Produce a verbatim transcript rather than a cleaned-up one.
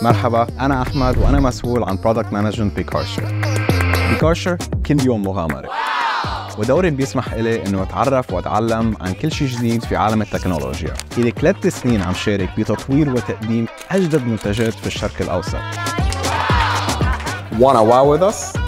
مرحبا، أنا أحمد وأنا مسؤول عن برودكت مانجمنت بكارشر. بكارشر كل يوم مغامرة، ودوري بيسمح إلي إنه أتعرف وأتعلم عن كل شيء جديد في عالم التكنولوجيا. إلي ثلاث سنين عم شارك بتطوير وتقديم أجدد منتجات في الشرق الأوسط. Wanna wow with us?